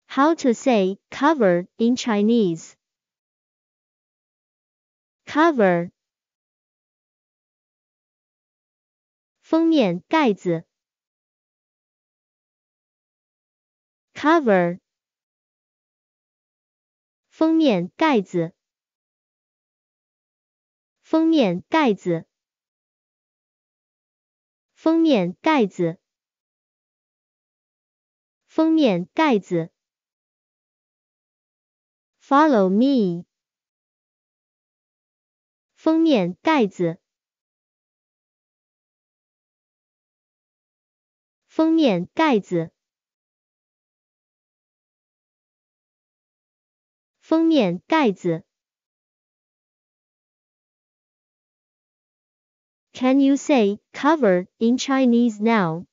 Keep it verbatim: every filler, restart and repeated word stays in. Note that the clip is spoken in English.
How to say cover in Chinese. Cover 封面盖子 Cover 封面盖子封面盖子封面盖子封面盖子 Follow me 封面盖子封面盖子封面盖子 Can you say cover in Chinese now?